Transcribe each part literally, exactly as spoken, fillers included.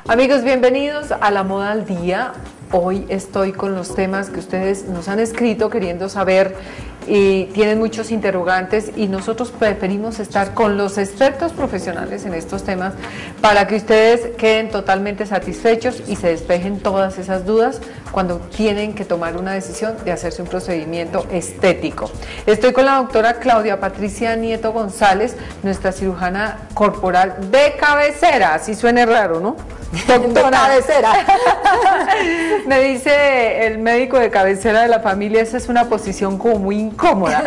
Amigos, bienvenidos a La Moda al Día. Hoy estoy con los temas que ustedes nos han escrito queriendo saber y tienen muchos interrogantes y nosotros preferimos estar con los expertos profesionales en estos temas para que ustedes queden totalmente satisfechos y se despejen todas esas dudas cuando tienen que tomar una decisión de hacerse un procedimiento estético. Estoy con la doctora Claudia Patricia Nieto González, nuestra cirujana corporal de cabecera, así suene raro, ¿no? Doctora de cabecera. Me dice el médico de cabecera de la familia, esa es una posición como muy incómoda.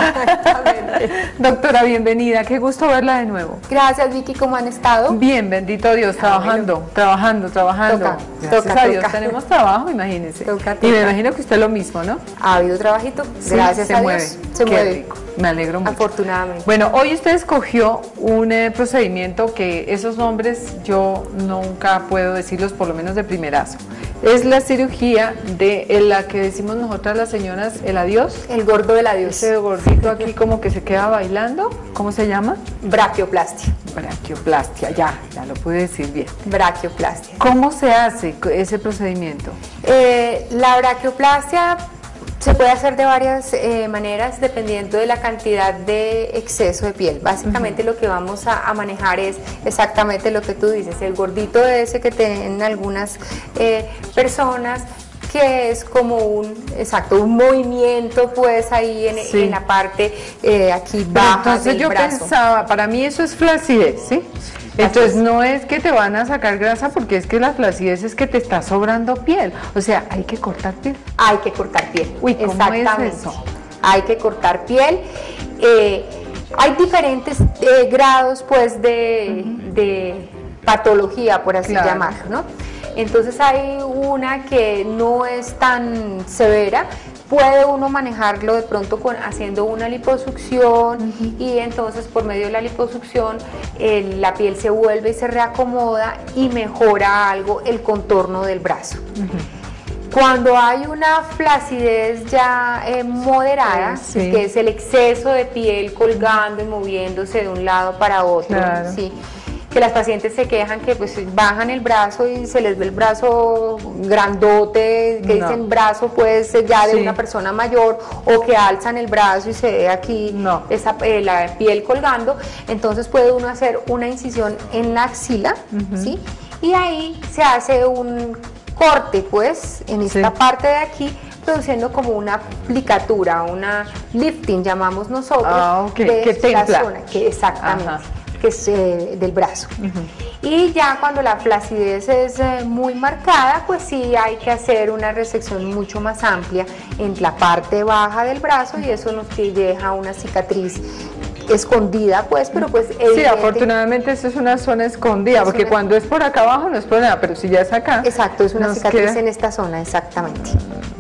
Doctora, bienvenida, qué gusto verla de nuevo. Gracias, Vicky, ¿cómo han estado? Bien, bendito Dios, trabajando, bueno. trabajando, trabajando. Toca, Gracias toca, a Dios, toca. tenemos trabajo, imagínense. Toca, toca. Y me imagino que usted lo mismo, ¿no? Ha habido trabajito, Sí, gracias se a mueve. Dios. Se Qué mueve. rico. Me alegro mucho. Afortunadamente. Bueno, hoy usted escogió un eh, procedimiento que esos nombres yo nunca puedo decirlos, por lo menos de primerazo. Es la cirugía de en la que decimos nosotras las señoras, el adiós. El gordo del adiós. Ese gordito aquí como que se queda bailando. ¿Cómo se llama? Braquioplastia. Braquioplastia, ya, ya lo pude decir bien. Braquioplastia. ¿Cómo se hace ese procedimiento? Eh, la braquioplastia se puede hacer de varias eh, maneras dependiendo de la cantidad de exceso de piel. Básicamente uh-huh. lo que vamos a, a manejar es exactamente lo que tú dices, el gordito ese que tienen algunas eh, personas, que es como un, exacto, un movimiento pues ahí en, sí. en la parte eh, aquí baja entonces del yo brazo. Pensaba, para mí eso es flacidez, ¿sí? Entonces no es que te van a sacar grasa porque es que la flacidez es que te está sobrando piel, o sea, hay que cortar piel. Hay que cortar piel, Uy, ¿cómo exactamente. es eso? Hay que cortar piel. Eh, hay diferentes eh, grados pues de, uh-huh. de patología, por así claro. llamarlo, ¿no? Entonces hay una que no es tan severa, puede uno manejarlo de pronto con, haciendo una liposucción uh-huh. y entonces por medio de la liposucción eh, la piel se vuelve y se reacomoda y mejora algo el contorno del brazo. Uh-huh. Cuando hay una flacidez ya eh, moderada, sí. que es el exceso de piel colgando y moviéndose de un lado para otro, claro. ¿sí? que las pacientes se quejan que pues bajan el brazo y se les ve el brazo grandote, que no. dicen brazo pues ya de sí. una persona mayor, o que alzan el brazo y se ve aquí no. esa, eh, la piel colgando. Entonces puede uno hacer una incisión en la axila, uh-huh. ¿sí? Y ahí se hace un corte pues en esta sí. parte de aquí, produciendo como una aplicatura, una lifting llamamos nosotros, ah, okay. de que la templa. zona, que exactamente. Ajá. que es eh, del brazo. Uh-huh. Y ya cuando la flacidez es eh, muy marcada, pues sí hay que hacer una resección mucho más amplia en la parte baja del brazo y eso nos deja una cicatriz escondida, pues, pero pues sí, afortunadamente eso es una zona escondida, porque una... cuando es por acá abajo no es por nada, pero si ya es acá. Exacto, es una cicatriz queda... en esta zona, exactamente.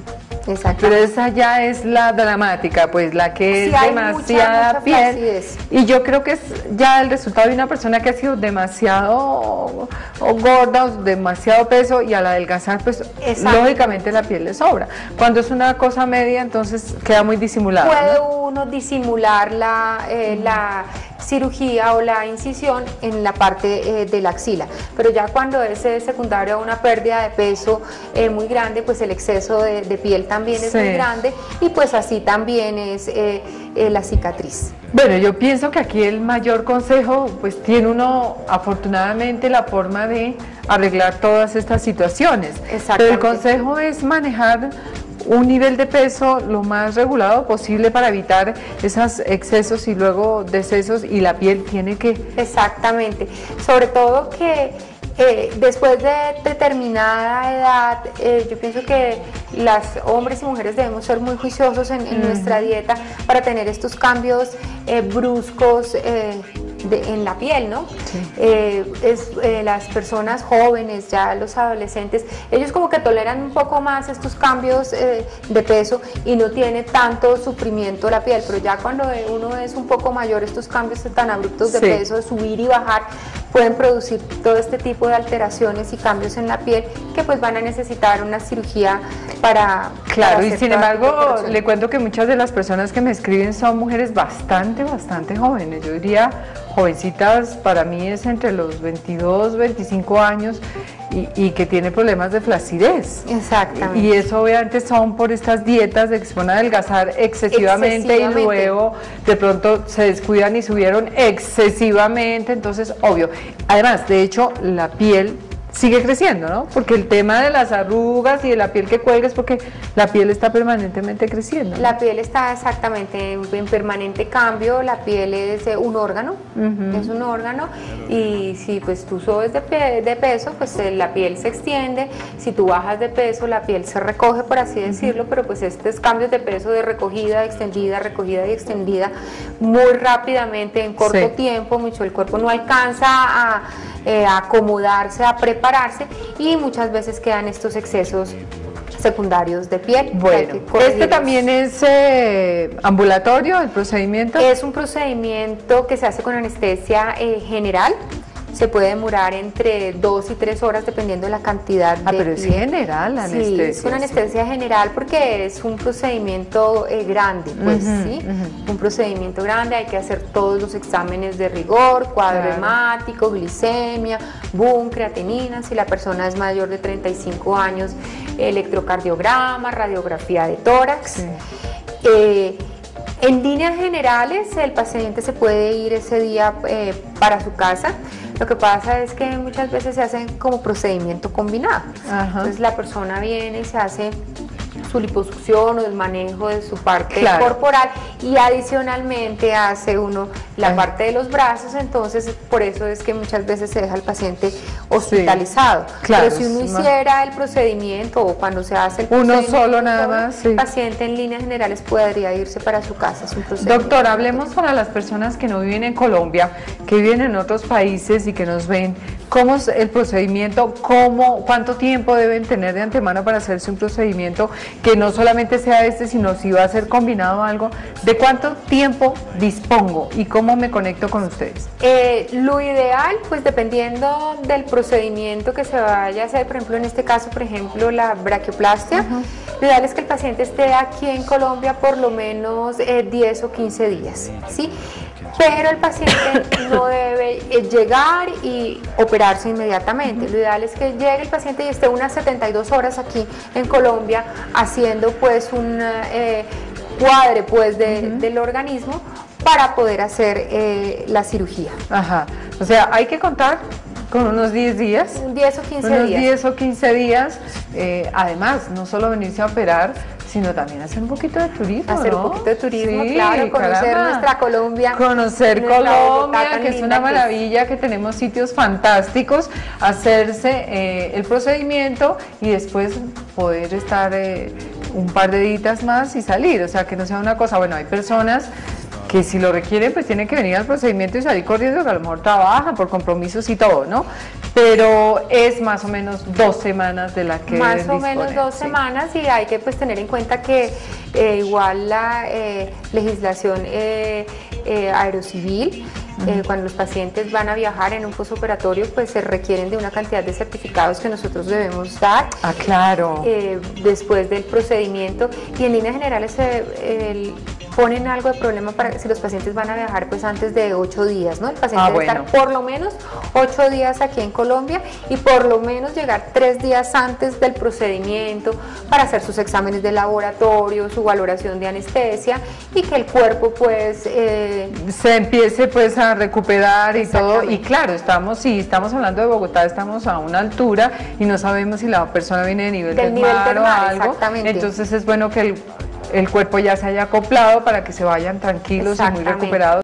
Pero esa ya es la dramática, pues la que sí, es demasiada mucha, mucha piel flacidez. Y yo creo que es ya el resultado de una persona que ha sido demasiado o, o gorda o demasiado peso y al adelgazar pues lógicamente la piel le sobra. Cuando es una cosa media entonces queda muy disimulada. Puede ¿no? uno disimular la, eh, mm. la cirugía o la incisión en la parte eh, de la axila, pero ya cuando es eh, secundario a una pérdida de peso eh, muy grande, pues el exceso de, de piel también es sí. muy grande y pues así también es eh, eh, la cicatriz. Bueno, yo pienso que aquí el mayor consejo, pues tiene uno afortunadamente la forma de arreglar todas estas situaciones, pero el consejo es manejar un nivel de peso lo más regulado posible para evitar esos excesos y luego decesos, y la piel tiene que... Exactamente, sobre todo que eh, después de determinada edad, eh, yo pienso que las hombres y mujeres debemos ser muy juiciosos en, en uh-huh. nuestra dieta para tener estos cambios eh, bruscos eh, de, en la piel, ¿no? Sí. Eh, es, eh, las personas jóvenes, ya los adolescentes, ellos como que toleran un poco más estos cambios eh, de peso y no tiene tanto sufrimiento la piel, pero ya cuando uno es un poco mayor, estos cambios tan abruptos de sí. peso, de subir y bajar, pueden producir todo este tipo de alteraciones y cambios en la piel que que pues van a necesitar una cirugía para... Claro, para y sin embargo, le cuento que muchas de las personas que me escriben son mujeres bastante, bastante jóvenes. Yo diría, jovencitas, para mí es entre los veintidós, veinticinco años y, y que tiene problemas de flacidez. Exactamente. Y eso obviamente son por estas dietas de que se van a adelgazar excesivamente, excesivamente y luego de pronto se descuidan y subieron excesivamente, entonces, obvio. Además, de hecho, la piel sigue creciendo, ¿no? Porque el tema de las arrugas y de la piel que cuelga es porque la piel está permanentemente creciendo, ¿no? La piel está exactamente en, en permanente cambio, la piel es eh, un órgano, uh-huh. es un órgano, y si pues tú subes de, pe de peso, pues eh, la piel se extiende, si tú bajas de peso, la piel se recoge, por así decirlo, uh-huh. pero pues estos cambios de peso de recogida, extendida, recogida y extendida, muy rápidamente, en corto sí. tiempo, mucho el cuerpo no alcanza a eh, acomodarse, a prepararse, y muchas veces quedan estos excesos secundarios de piel. Bueno, este también es eh, ambulatorio, el procedimiento. Es un procedimiento que se hace con anestesia eh, general. Se puede demorar entre dos y tres horas dependiendo de la cantidad ah, de pero es general la anestesia. Sí, es una anestesia sí. general porque es un procedimiento eh, grande, pues uh-huh, sí, uh-huh. un procedimiento grande, hay que hacer todos los exámenes de rigor, cuadro claro. hemático, glicemia, boom, creatinina, si la persona es mayor de treinta y cinco años, electrocardiograma, radiografía de tórax. Sí. Eh, en líneas generales, el paciente se puede ir ese día eh, para su casa. Lo que pasa es que muchas veces se hacen como procedimiento combinado. Ajá. Entonces la persona viene y se hace su liposucción o el manejo de su parte claro. corporal, y adicionalmente hace uno la Ay. parte de los brazos, entonces por eso es que muchas veces se deja al paciente hospitalizado. Sí, claro, pero si uno hiciera el procedimiento o cuando se hace el uno solo nada más, sí. el paciente en líneas generales podría irse para su casa. Es un procedimiento. Doctor, hablemos para las personas que no viven en Colombia, que viven en otros países y que nos ven, ¿cómo es el procedimiento? ¿Cómo, cuánto tiempo deben tener de antemano para hacerse un procedimiento que no solamente sea este, sino si va a ser combinado algo? ¿De cuánto tiempo dispongo y cómo me conecto con ustedes? Eh, lo ideal, pues dependiendo del procedimiento que se vaya a hacer, por ejemplo, en este caso, por ejemplo, la braquioplastia, uh-huh. lo ideal es que el paciente esté aquí en Colombia por lo menos eh, diez o quince días, ¿sí? Pero el paciente no debe eh, llegar y operarse inmediatamente. Lo ideal es que llegue el paciente y esté unas setenta y dos horas aquí en Colombia haciendo pues un eh, cuadre pues de, uh-huh. del organismo para poder hacer eh, la cirugía. Ajá, o sea, hay que contar con unos diez días. diez o quince unos días. diez o quince días. Eh, además, no solo venirse a operar, sino también hacer un poquito de turismo, Hacer ¿no? un poquito de turismo, sí, claro, conocer caramba. nuestra Colombia. Conocer nuestra Colombia, que es una maravilla, que tenemos sitios fantásticos, hacerse eh, el procedimiento y después poder estar eh, un par de días más y salir, o sea, que no sea una cosa, bueno, hay personas que si lo requieren pues tienen que venir al procedimiento y salir corriendo, que a lo mejor trabajan por compromisos y todo, ¿no? Pero es más o menos dos semanas de la que Más o menos dos sí. semanas, y hay que pues tener en cuenta que eh, igual la eh, legislación eh, eh, aerocivil, Eh, cuando los pacientes van a viajar en un postoperatorio, pues se requieren de una cantidad de certificados que nosotros debemos dar. Ah, claro. Eh, después del procedimiento, y en líneas generales se eh, ponen algo de problema para si los pacientes van a viajar pues antes de ocho días, ¿no? El paciente ah, debe bueno. estar por lo menos ocho días aquí en Colombia y por lo menos llegar tres días antes del procedimiento para hacer sus exámenes de laboratorio, su valoración de anestesia, y que el cuerpo pues eh, se empiece pues a recuperar y todo. Y claro, estamos, si estamos hablando de Bogotá, estamos a una altura y no sabemos si la persona viene de nivel del, del nivel mar, del o mar, algo, entonces es bueno que el, el cuerpo ya se haya acoplado para que se vayan tranquilos y muy recuperados.